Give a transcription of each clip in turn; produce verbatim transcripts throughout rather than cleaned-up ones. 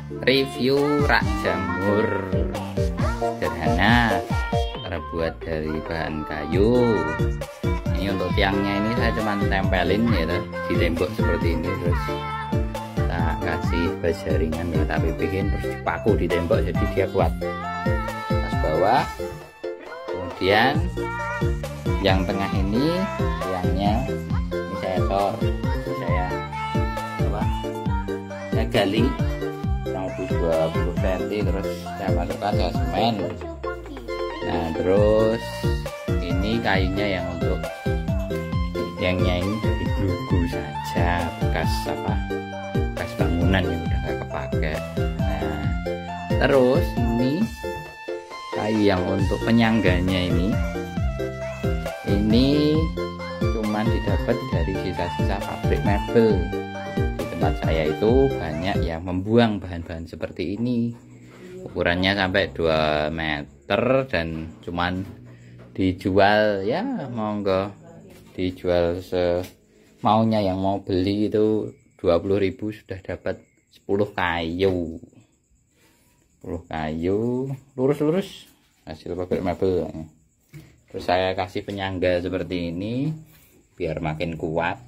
review rak jamur sederhana terbuat dari bahan kayu. Ini untuk tiangnya ini saya cuma tempelin ya di tembok seperti ini, terus tak kasih baja ringan ya, tapi bikin terus dipaku di tembok jadi dia kuat. Pas bawah, kemudian yang tengah ini tiangnya ini saya tor, saya apa? Saya gali dua puluh sentimeter, terus saya masukkan ke semen. Nah terus ini kayunya yang untuk tiangnya ini dari glugu saja, bekas apa bekas bangunan yang udah gak kepake. Nah terus ini kayu yang untuk penyangganya ini ini cuman didapat dari sisa-sisa pabrik mebel. Tempat saya itu banyak yang membuang bahan-bahan seperti ini, ukurannya sampai dua meter dan cuman dijual ya monggo dijual semaunya, yang mau beli itu dua puluh ribu sudah dapat sepuluh kayu sepuluh kayu lurus-lurus hasil pabrik mebel. Terus saya kasih penyangga seperti ini biar makin kuat.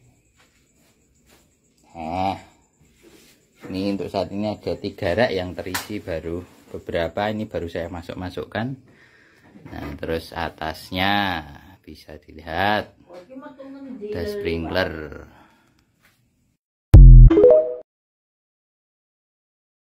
Nah, ini untuk saat ini ada tiga rak yang terisi, baru beberapa ini baru saya masuk-masukkan. Nah, terus atasnya bisa dilihat ada sprinkler.